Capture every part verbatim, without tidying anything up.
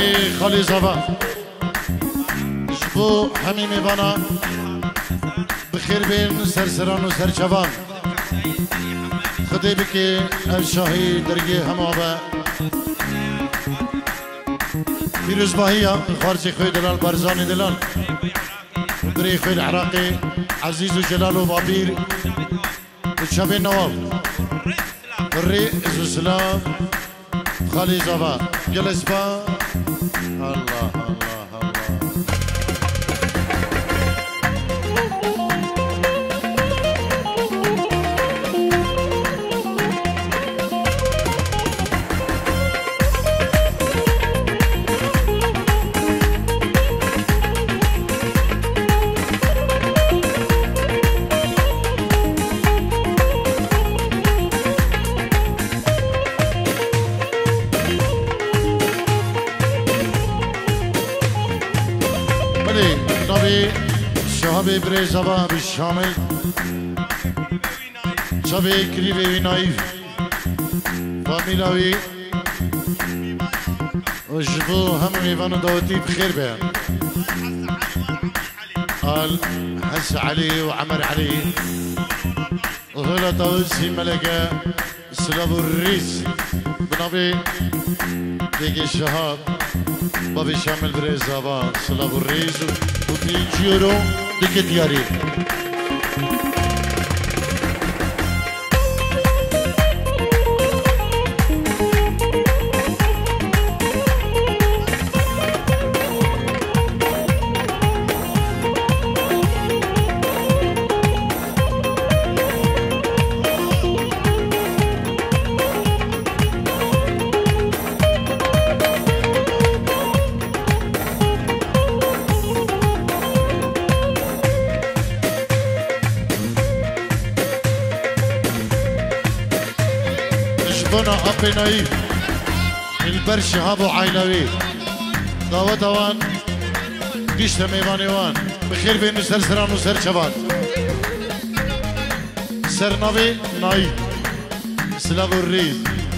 خالی زبا جبو همي میوانا بخير بين سرسران و سرچوان خدي بكي الشاهي درگي همابا فيروز باهية خارجي خوي دلال برزاني دلال بري خوي العراقي عزيز وجلال وبابير وشابي نواف بري ازو سلام خالي زبا جلس با الله الله الله شهابي بريزابا بالشامل شبي كريبي نايف فاميلاوي وجبو هم ميفانو دوتي بخير بها قال حس علي وعمر علي وهلا توسي ملكة سلابو الريس بنابي ديكي الشهاب بابي شامل بريزابا سلابو الريس وتيجيرو ديكي دياري نايف البرش هابو عيلوي دعوت اوان قشت ميواني وان بخير بين سر سران وسر شبان سر نوي نايف سلاو الريز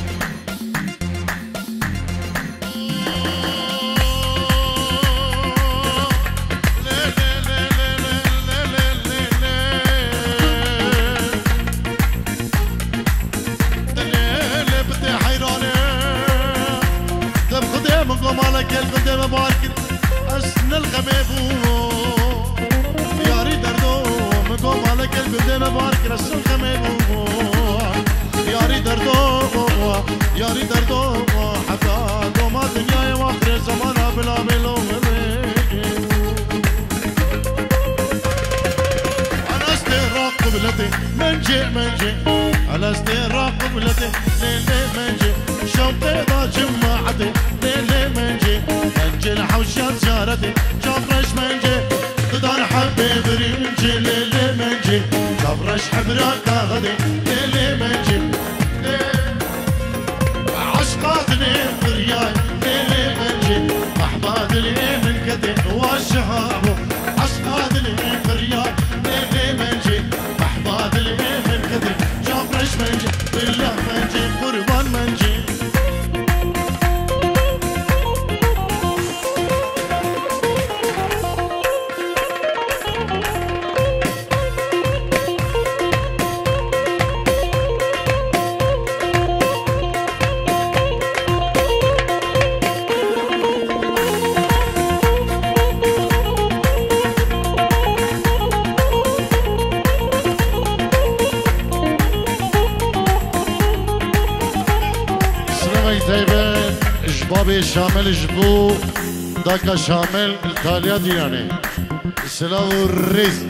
مالك البدء مبارك أسن الخميبو ياري دردو مقو مالك البدء مبارك أسن الخميبو ياري دردو ياري دردو حتى دوما دنيا واخر زمانا بلا بلو أنا استهراق قبلتي منجي منجي أنا استهراق قبلتي ليلي منجي شوقي ضا جماعتي ليلي منجي منجي الحوشات جارتي جبرش منجي تدار حبيب رينجي ليلي منجي جبرش حبرك غدي ليلي منجي عشقاتني برياي ليلي منجي أحبادني من كتي والشهاب عشقاتني برياي ليلي منجي أحبادني من كتي جبرش منجي بالله منجي قربان منجي بابي شامل جبو داكا شامل التاليا دياني سلاو الريز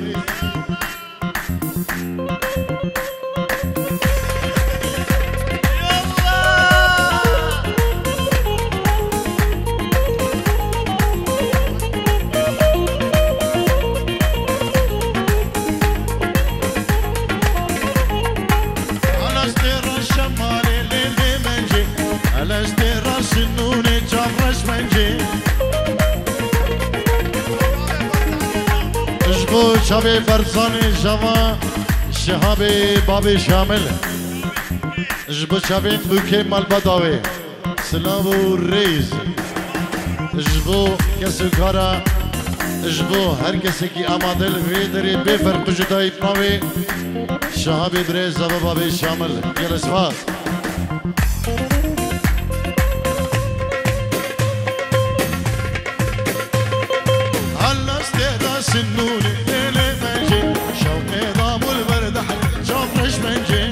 شبي برزاني جوا شهابي بابي شامل جبو شبي بوكي مال بداوي سلام و ريز جبو کسی کارا جبو هر کسی کی آماده لوی داری بفرق جدایی بناوی شهابی دری زبابی شامل گل سواز الله استهدا سنوني ليلي منجي شوقي ضام والبرد حل جافرش منجي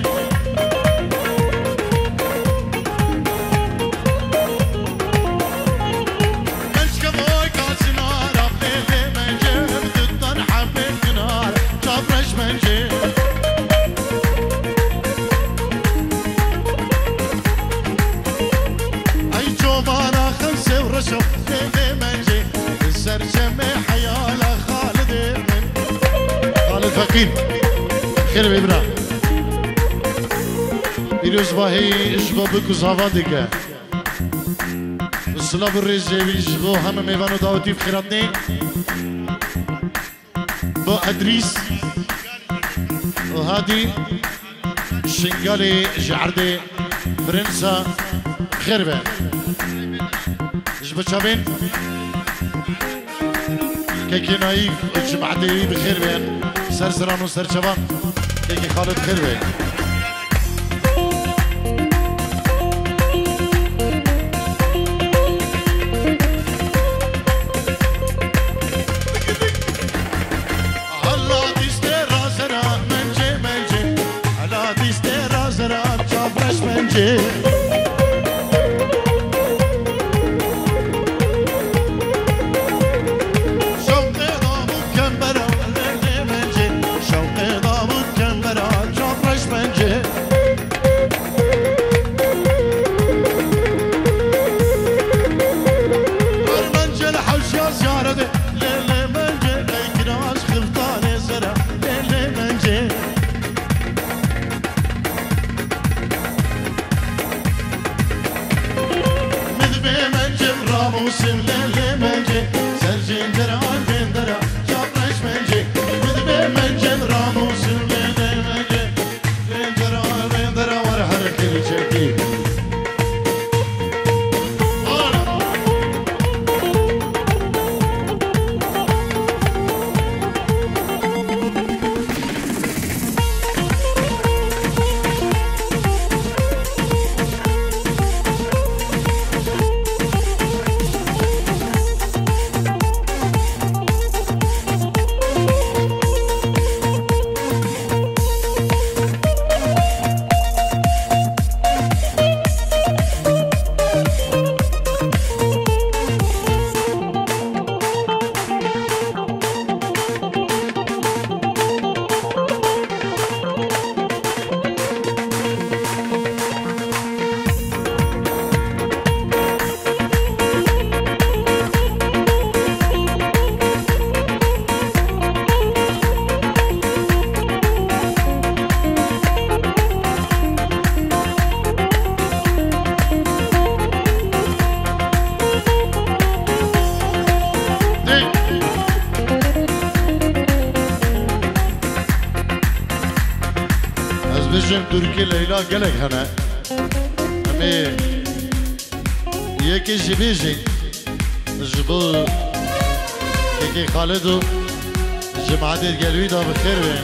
فقير خير ببرا بيروز باهي اجبو بكو زافادك الصلاة بالرجل بيجبو هم ميوانو داوتي في خيراتني بو ادريس وهادي شنغالي جعردي برنسا خير بي اجبو شابين كيكي نايف اجمعتي بخير بي سر سران و سر چوان که خالد خیر بی الله دیسته رازرا منجه منجه الله دیسته رازرا چابرش منجه ترکی لیلا گلک هنه امی یکی جبیجی جبو یکی خالدو جماعت گلوی دا بخیر بین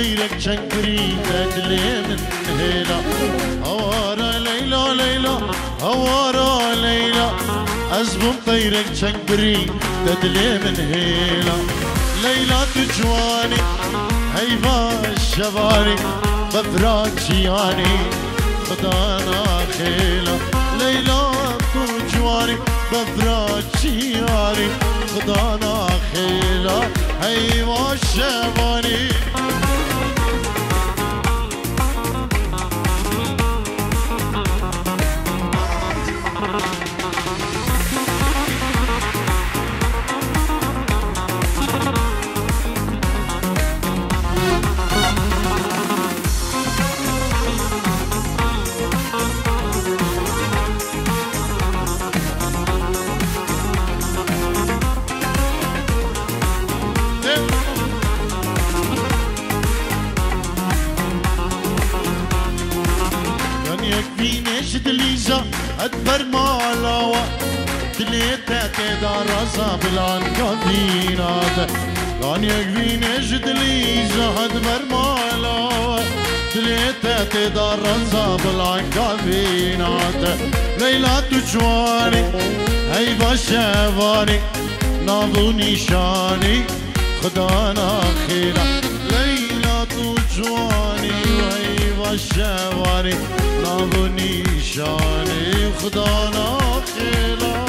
طيرك شنكري تدلي من هيلا هوارا ليلى ليلى هوارا ليلى أزبم طيرك شنكري تدلي من هيلا ليلى تجواني هيفا الشباري بفراق شياني خدانا خيلا ليلى تجواني بفراق شياني خدانا خيلا هيفا الشباري أدبر مالاوة تليتا تدا رزا بالعنكا فينات كان يكفين اجد ليزا أدبر مالاوة تليتا تدا رزا بالعنكا فينات ليلى تجواني هيبا شافاني ناظو نشاني خدانا خيرا ليلى تجواني وهيبا شافاني ناظو نشاني خدانا خيرا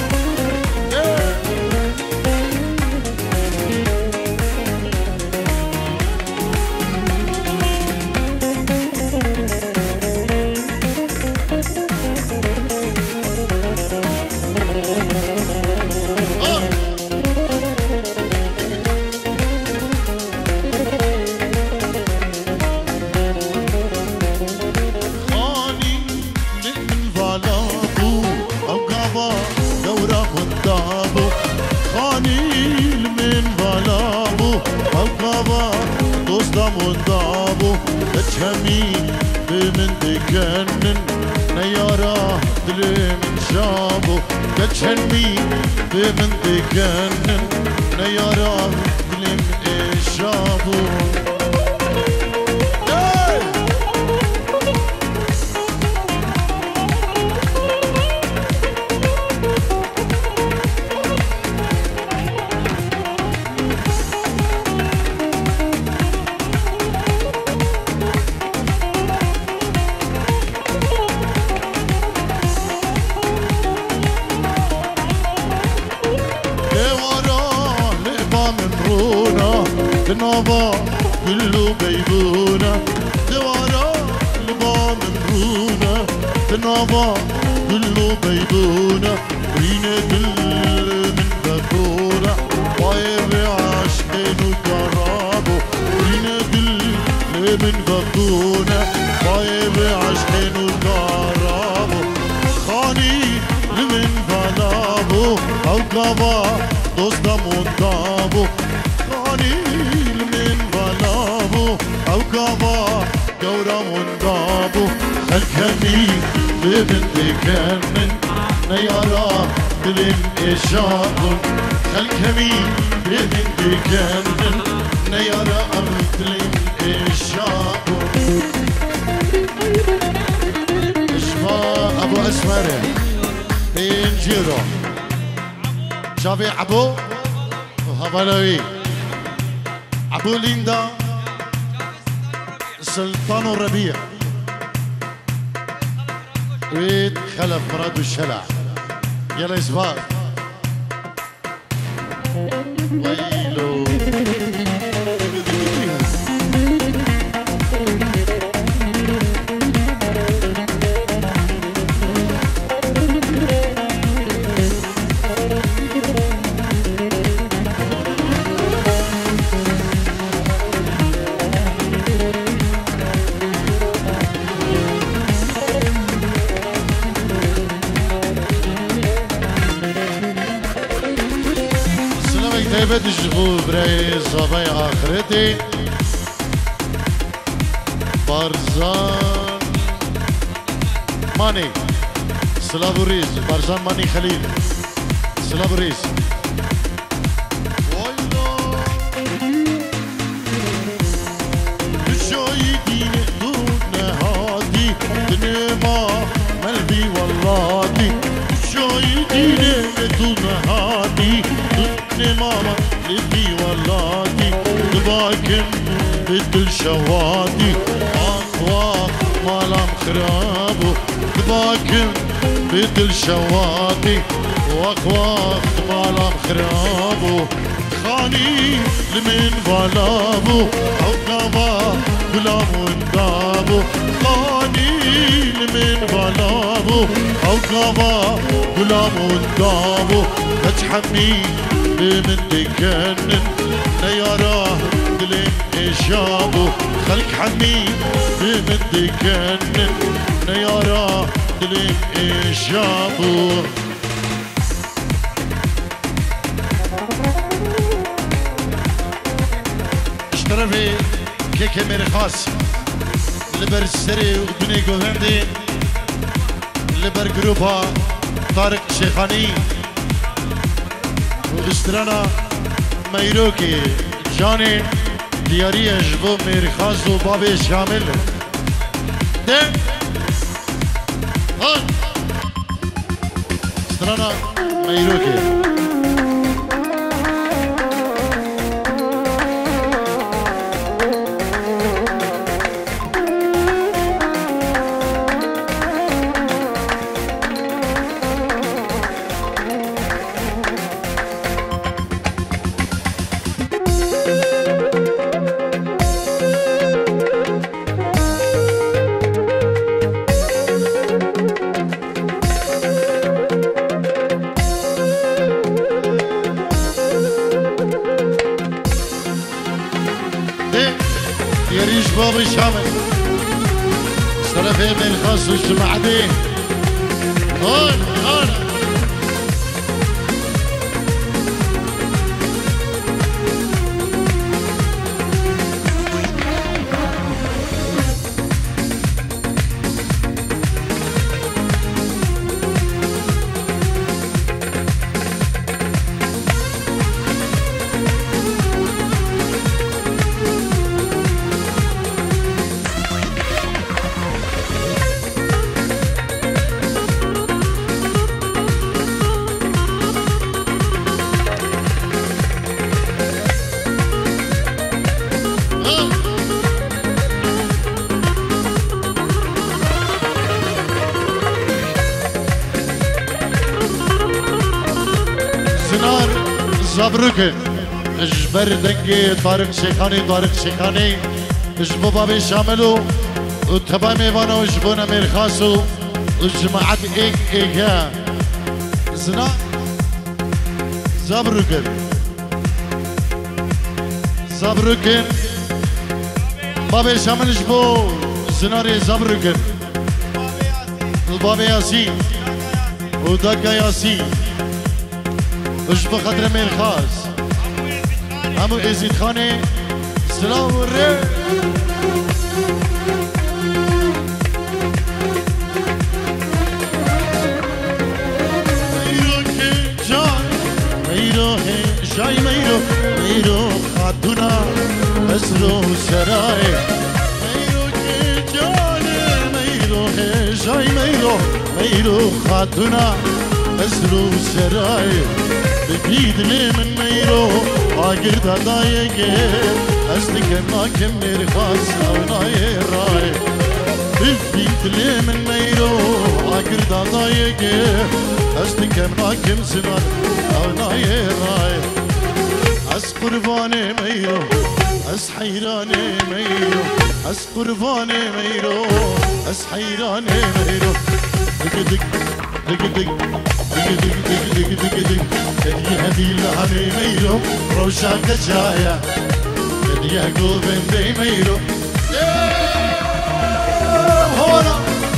مندابو تشهمي بمن تكنن نيارا دلي من شابو تشهمي بمن تكنن نيارا دلي من شابو نوبا كله بيبونة دوارا لبا منهونة نوبا كله بيبونة رينة دل من بكونة طاير عشقين وكرابو رينة دل من بكونة طاير عشقين وكرابو خاني لمن بلابو أو كبا دوستا مندابو أو كبا كورا مندابو الكمي ببنت كمن نيارا دلم إشاق الكمي ببنت كمن نيارا دلم إشاق إشفاء أبو أسمر بينجيرو شافي أبو وهبلوي أبو ليندا سلطان الربيع ويد خلف مراد الشلع يلا إسباق ويلو بد جبو برای صبای آخرتی بارزان مانی سلابوریز بارزان مانی خلیل سلابوریز خاني ضدني ماما لبي ولاتي دباكم بدل شواتي واخ واخ مالام خرابو دباكم بدل شواتي واخ واخ مالام خرابو خاني لمن بالابو عقبا غلام وندابو خاني لمن بالابو عقبا غلام وندابو تحمي من تكنن نياراه دلم إشابو خلك حمي من تكنن نياراه دلم إشابو اشترفي كيكي ميري خاص لبر السري ودني قوهندي لبر جروبها طارق شيخاني واشترانا ميروكي جاني دياري اجبو ميري خاص وبابي شامل ده هون اشترانا ميروكي يريش بابي شامل سلفي من خاص وشمعدي هون هون زبركن اجبر دنگي طارق شيخاني طارق شيخاني اجبو بابي شاملو وتبا ميوانو اجبونا ميرخاسو وجماعات ايك ايكا زنا زبركن زبركن بابي شامل اجبو زناري زبركن البابي ياسين ودقا ياسين اش بخاطر من خاص همو ازيد خاني سلام وري ميرو جاي ميرو جاي ميرو ميرو خاتونا اسرو سراي ميرو جاي ميرو جاي ميرو ميرو خاتونا اسرو سراي بيد لي من ميرو آگر دادای گه اصلی که ناکم میری خاص اونای رای بيد لي من ميرو آگر دادای گه اصلی که ناکم سنان اونای رای از قربان ميرو از حیران ميرو از قربان ميرو از حیران ميرو دق دق دق دق دق دق دق دق دق كدي هدي لهني ميرو روشان كجايا كدي قلب بي ميرو هونا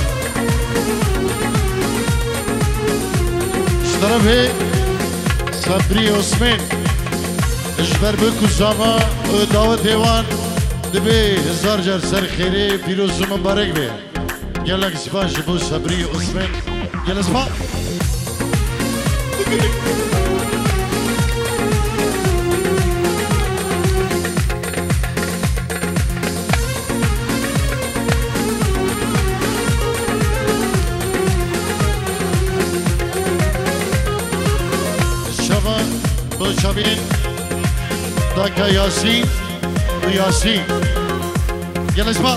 اشتربي صبري عثمان اجبر بكو زما وداو ديوان دبي هزار جار سر خيري فيروز مبارك بي يلا سباش بو صبري عثمان يلا سبا شابين داكا ياسين وياسين يلا اسمع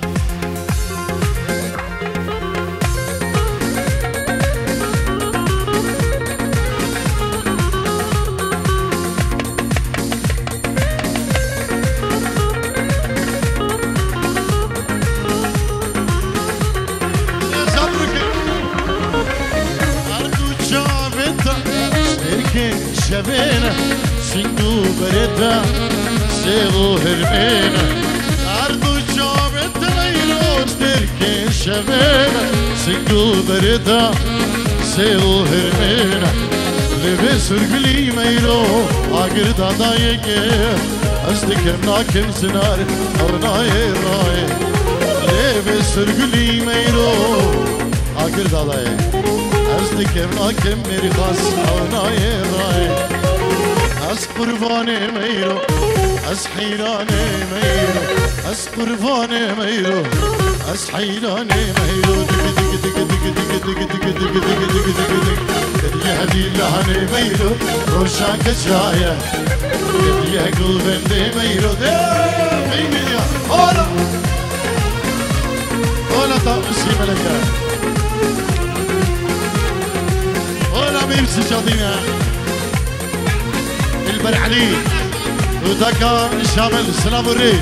شبينا سندو بردا سيغو هرمينا عرضو شابت ميلو ستركي شبينا سندو بردا سيغو هرمينا لبي سرقلي ميلو عقر دادايك أستكر ناكم سنار أرناي راي لبي سرقلي ميلو عقر دادايك أستكر ناكم ميري خاص أرناي راي أس قرباني ميرو أس حيراني ميرو أس قرباني ميرو أس حيراني ميرو دق دق دق دق دق دق دق دق دق دق دق دق يا هدي لهني ميرو روشانك شاية يا قلبي ميرو ميمي يا هلا هلا طاقسي ملكة هلا بيمسي شاطينا البرعلي ودكا شامل سلام الريد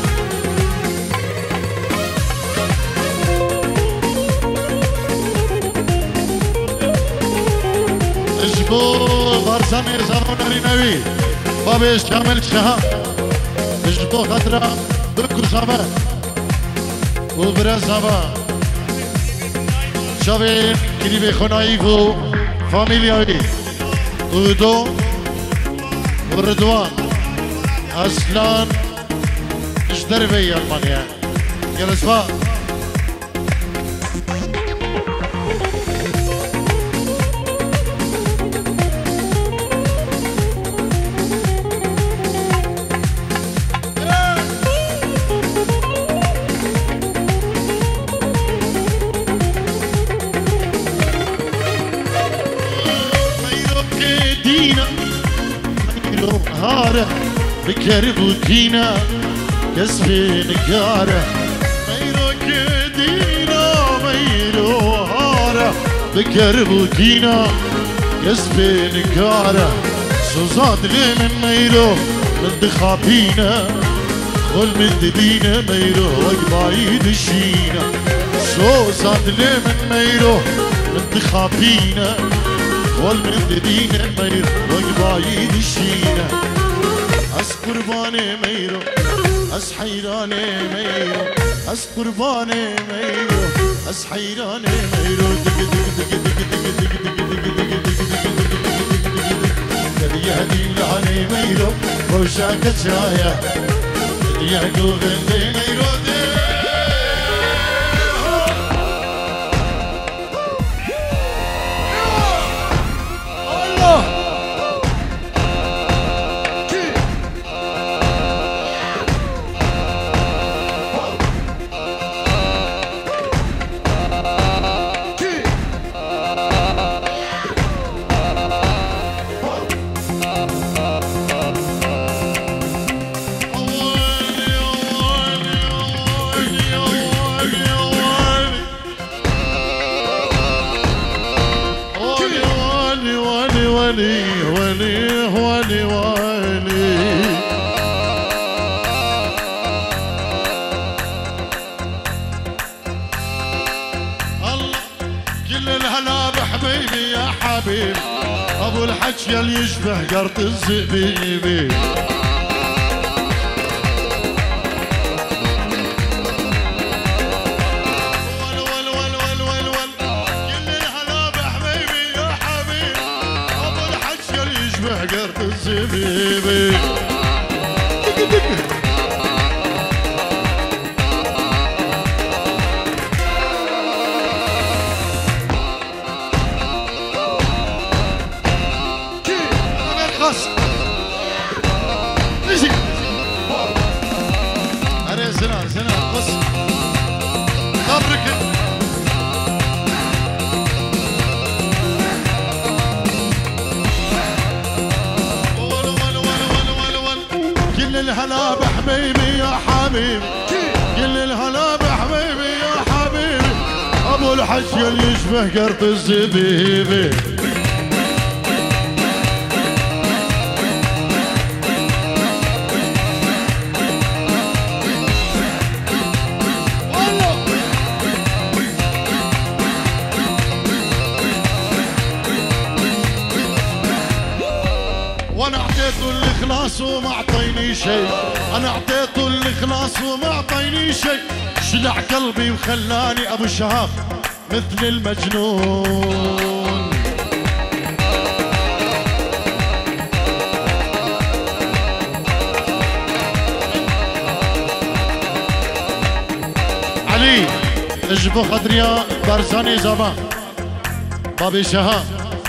اجبو بارزاني زمان رينوي بابي شامل شها اجبو خطرة بكو زمان وبرا زمان شاوين كليبي خنايفو فاميلياوي ودو ورضوان أسلان اشتري في ألمانيا يلا صفاء هاره بكرب ودينا كسبي نقاره ميرو كدينا ميرو هاره بكرب ودينا كسبي نقاره سوزاد لي من ميرو من دخابينا خل من دبينا ميرو وقبايد الشينا سوزاد لي من ميرو من دخابينا خل من دبينا ميرو وقبايد الشينا أس قرباني ميرو أس حيراني ميرو أس قرباني ميرو أس حيراني ميرو دق دق دق دق دق دق دق دق دق دق يهدي لعني ميرو وشاك شاية يا قلبي ميرو ابو الحكي اللي يشبه قرط الزبيبي ول ول ول ول ول ول كل الهلا بحبيبي يا حبيب ابو الحكي اللي يشبه قرط الزبيبي زنا زنا بص خبرك الهلا بحبيبي يا حبيبي كل الهلا بحبيبي يا حبيبي ابو الحج اللي يشبه قرط الزبيبي وانا اعطيته الاخلاص وما اعطيني شيء انا اعطيته الاخلاص وما اعطيني شيء شلع قلبي وخلاني ابو شهاب مثل المجنون علي اجبو خدريا برزاني زمان بابي شهاب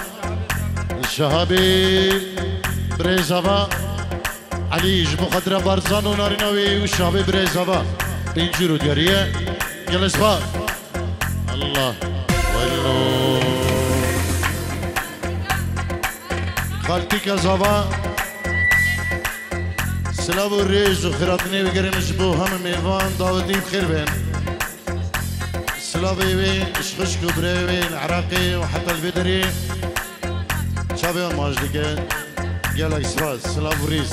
الشهابي بريزافا علي جبو خدرة بارزان ونارينوي والشعبي بريزافا بينجرو ديارية جلس بار الله ويلو خالتي كزافا سلابو الريز وخيراتني بقري مجبو هم ميفان داودي بخير بين سلابي بين اشخشكو بريوين عراقي وحتى البدري شابي ماجدك يلا إسراء سلام ريس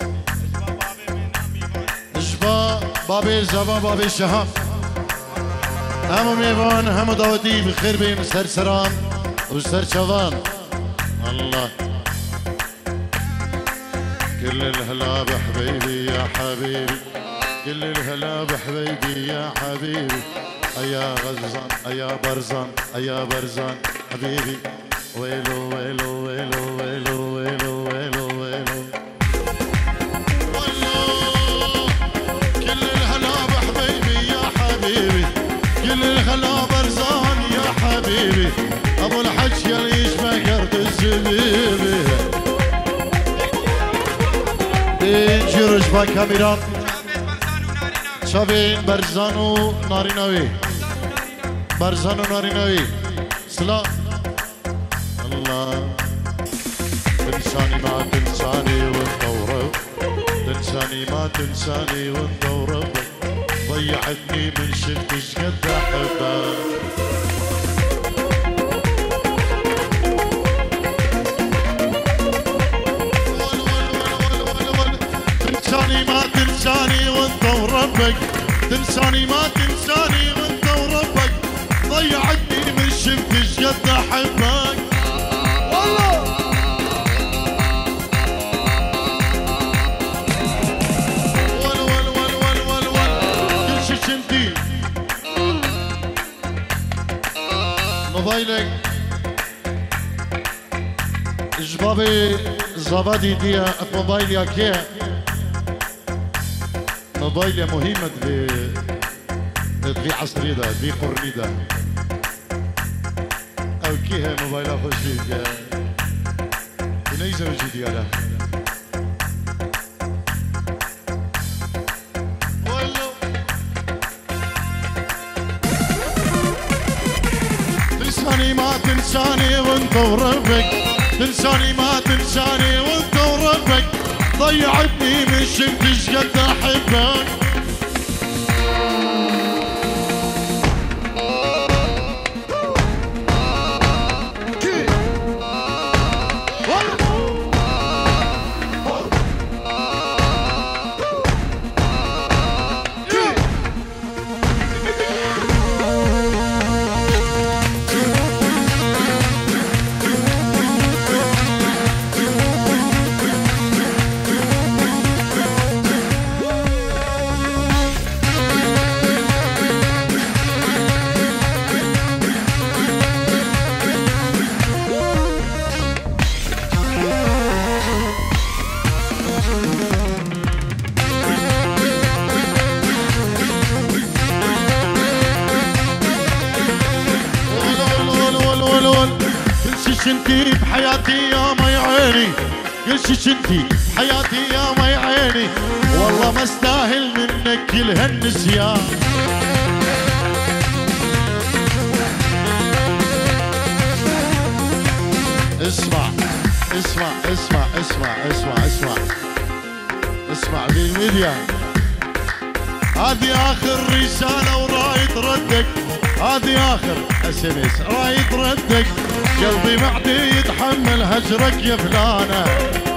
إجبا بابي زبا بابي شهاب هم ميوان هم داودي بخير بين سر سران وسر شوان الله كل الهلا بحبيبي يا حبيبي كل الهلا بحبيبي يا حبيبي أيا غزان أيا برزان أيا برزان حبيبي ويلو ويلو ويلو ويلو ويلو ويلو ويلو كل الهلا بحبيبي يا حبيبي كل الهلا برزان يا حبيبي ابو الحج يلي يشبه قرط الزبيبي بينجر اشبه كاميران شابين برزانو نارينوي برزانو نارينوي سلام الله تنساني ما تنساني وانت ورب تنساني ما تنساني وانت ورب ضيعتني من شفت شقد احبك تنساني ما تنساني وانت وربك تنساني ما تنساني وانت وربك ضيعتني من شفت شقد احبك موبايلك جبابي زبادي ديا موبايل يا كيه موبايل مهمة دي دي عصري ده دي قرني ده او كيه موبايل خوش فيك نيزة وجي ديالا تنساني ما تنساني وانت وربك تنساني ما تنساني وانت وربك ضيعتني من شفتش قد احبك انتي بحياتي يا مي عيني كل شي انتي بحياتي يا مي عيني والله ما استاهل منك كل هالنسيان اسمع اسمع اسمع اسمع اسمع اسمع اسمع بالميديا هذه اخر رسالة ورايد ردك هذه اخر اس ام اس رايد ردك قلبي معدي يتحمل هجرك يا فلانة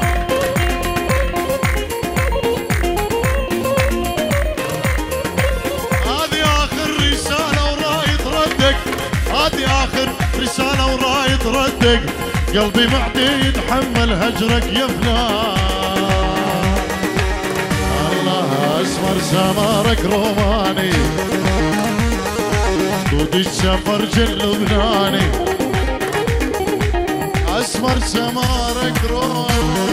هذه اخر رسالة ورايد ردك هذه اخر رسالة ورايد ردك قلبي معدي يتحمل هجرك يا فلان الله اسمر سمارك روماني دود السفر جل لبناني اسمر سمارك روماني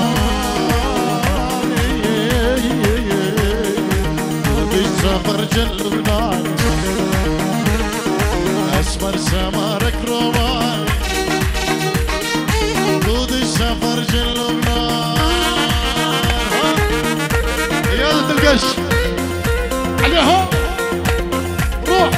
دود السفر جل لبناني اسمر سمارك روماني دود السفر جل لبناني يا القش عليها روح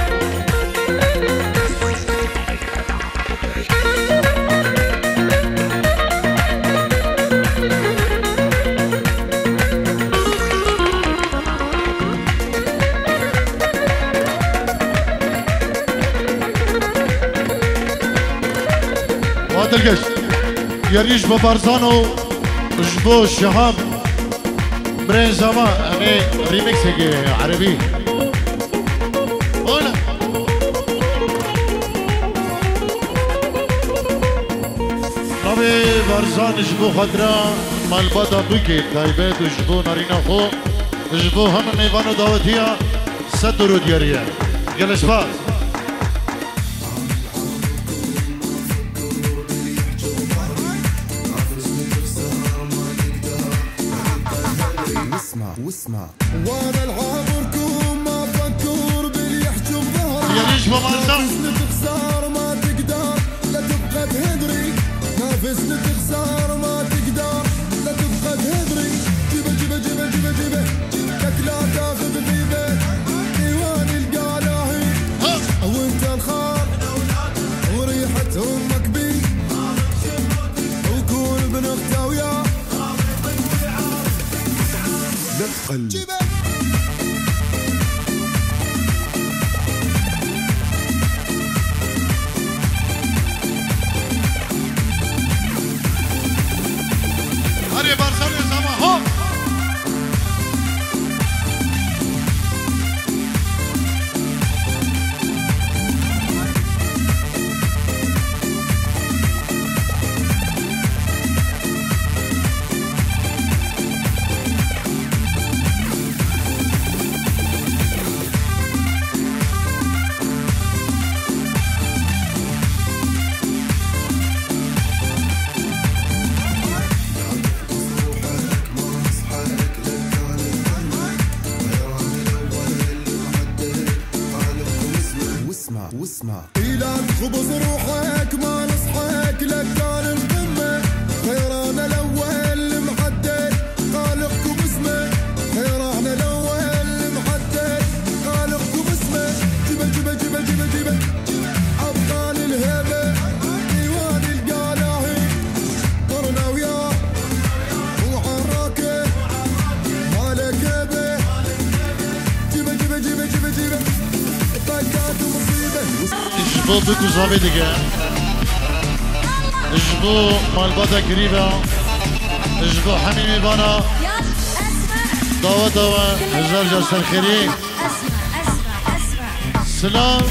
وهذا القش يريش ببرزانو جبو الشهاب برين زمان امي ريميكس عربي هنا نبي برزان جبو خضرا مال بدا بكي تايبات وجبو نارينا فوق جبو هم ميوانو داوتيا سترو دياريا جلس فاز واسمع وانا العابركم ما فكر باللي يحجب ظهري يا ريش بمرزق تخسر ما تقدر لا تبقى تهدري نافس تخسر ما تقدر لا تبقى تهدري جيبه جيبه جيبه جيبه جيبه لك لا تاخذ غيبه ديوان القلاهي وانت الخار وريحة امك بي وكون ابن اختها وياه قلب هري بارسلونة سما هوب واسمع إلك خبز روحك ما نصحك لك كان القمة خيران الأول محدد خالقكم اسمه خيران الأول محدد خالقكم اسمه جيبه جيبه جيبه جيبه جيبه أبطال الهبة ديوان القلاهي طرنا وياه وعراكه مالك هبة جيبه جيبه جيبه جيبه جيبه جبو بكو زابي دقا جبو مال بدا قريبا جبو حميمي بانا دوا دوا هزار جاسر الخيري سلام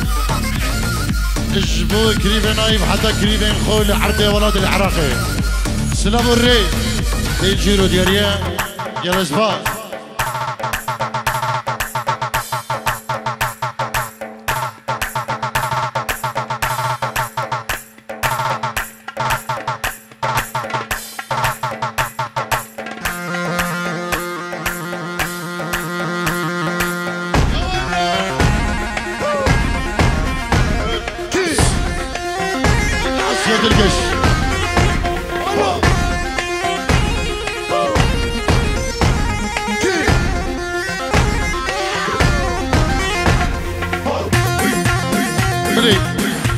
جبو قريبا نايم حتى قريبا خول عرضي ولاد العراقي سلام الري الجيرو دياريا يا اسباب القش بري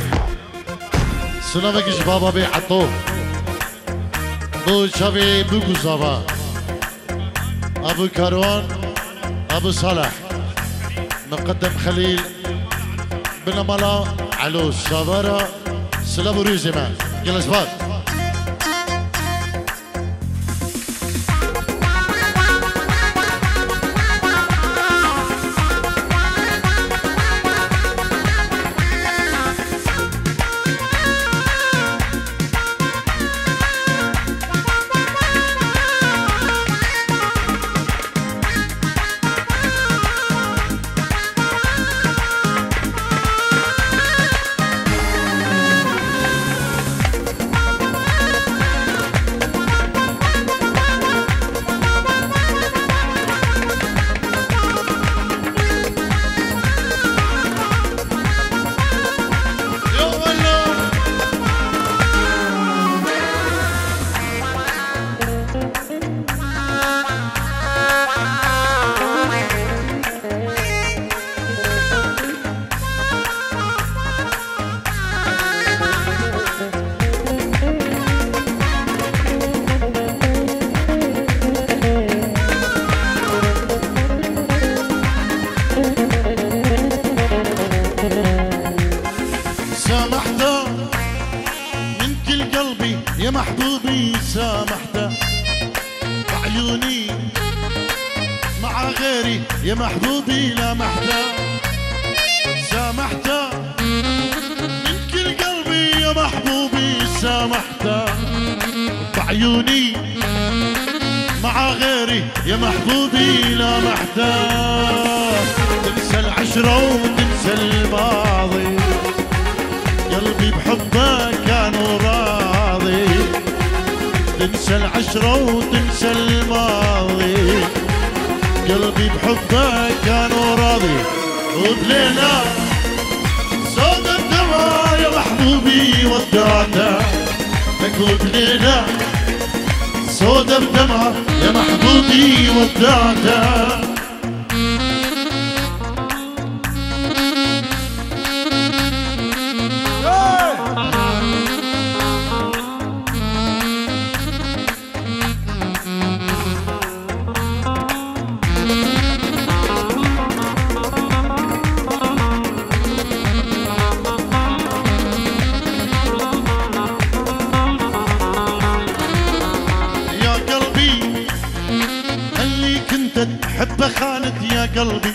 سلامك بابا بي حطوه بو شابي بوكو صابا ابو كروان ابو صالح مقدم خليل بن ملا علو شابرا سلابو ريزمان جلس بات سامحته من كل قلبي يا محبوبي سامحته بعيوني مع غيري يا محبوبي لامحته سامحته من كل قلبي يا محبوبي سامحته بعيوني مع غيري يا محبوبي لامحته تنسى العشرة وتنسى الماضي قلبي بحبك كان راضي تنسى العشرة وتنسى الماضي قلبي بحبك كان راضي وبليلة صوت الدمع يا محبوبي ودعته لك وبليلة صوت الدمع يا محبوبي ودعته حبه خانت يا قلبي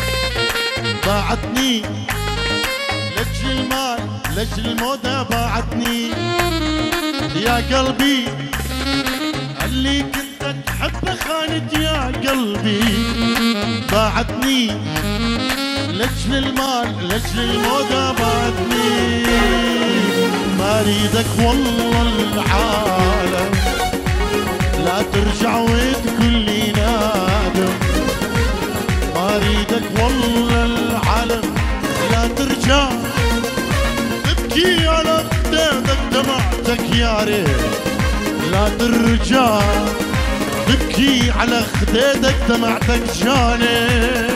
باعتني لأجل المال لأجل الموضة باعتني يا قلبي اللي كنت تحبه خانت يا قلبي باعتني لأجل المال لأجل الموضة باعتني ما اريدك والله العالم لا ترجع وتقول لي نادم ما اريدك والله العالم لا ترجع تبكي على خديدك دمعتك يا ريت لا ترجع تبكي على خديدك دمعتك جاني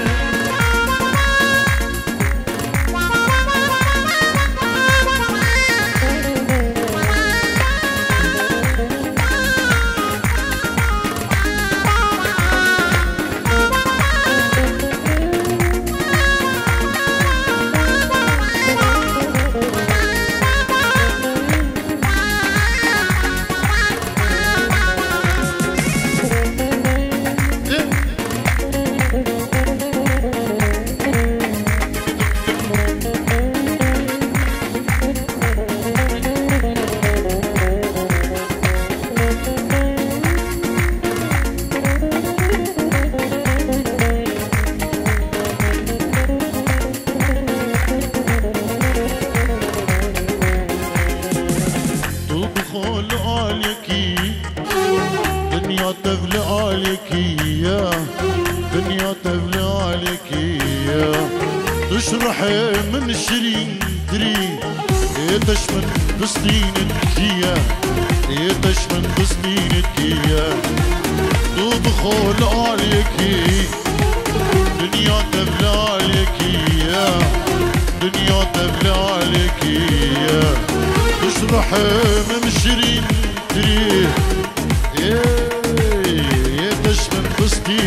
تشرحي من شرين دري يدش من فستين الكيا يدش من فستين الكيا دوب خول عليكي دنيا تبلى عليكي يا دنيا تبلى عليكي يا تشرحي من شرين دري يدش من فستين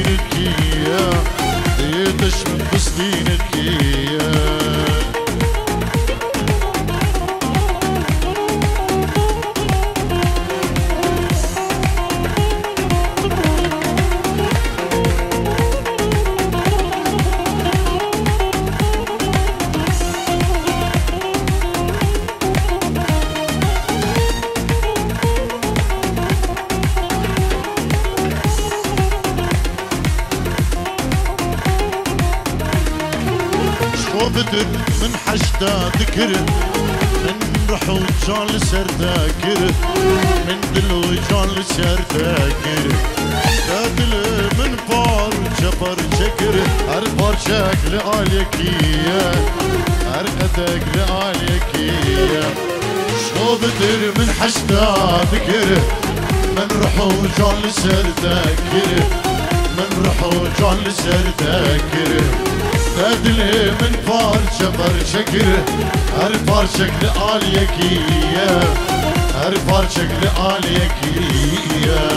فتر من حشتا ذكر من رحو جان لسر ذاكر من دلو جان لسر ذاكر دل من فار جبر شكر هر بارشك لآليكية هر قدك لآليكية شو بدر من حشتا ذكر من رحو جان لسر ذاكر من رحو جان لسر ذاكر دل من فار جبر شكر هر بارشك لآليكية هر بارشك لآليكية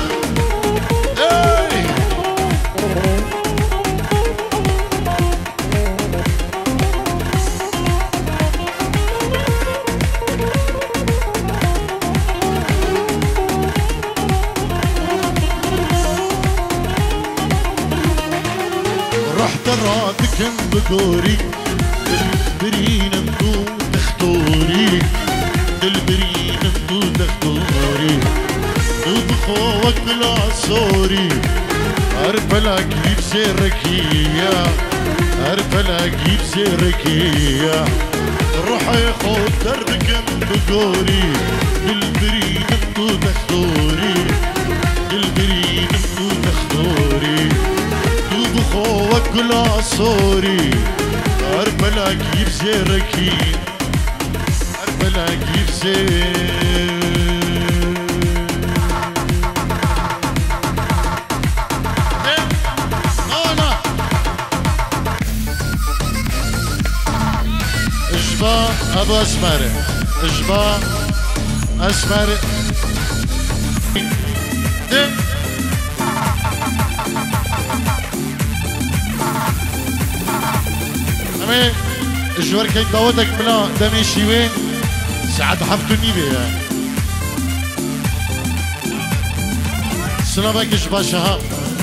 رحت رادكن بقوري دلبرين انتو تختوري دلبرين انتو تختوري وبخوك بلا صوري ارفلك بسيركية ارفلك بسيركية روحي خود دردكن بقوري دلبرين انتو تختوري دلبرين انتو تختوري بخوك كلا صوري أربلك يبزيركي أربلك يبزير أنا إجبا أبو أسمر إجبا أسمر أمي الجوار كي داودك بلا دمي شيوين سعد حفتوني بيه سلامك جبا شهاب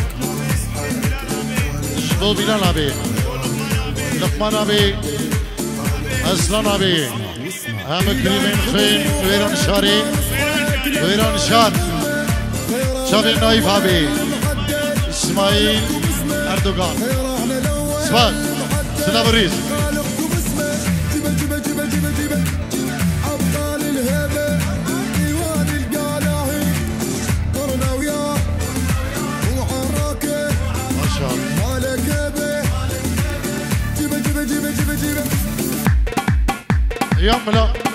جبو بلال أبي لقمان أبي أسلان أبي هم كريمين خين ويران شاري ويران شار شافي نايف أبي إسماعيل أردوغان سباق سلام الريس أبطال الهيبة ديوان القلاهي قرنا وياه وحراكه ما شاء الله مالك هيبة جيبه جيبه جيبه جيبه جيبه يا ملا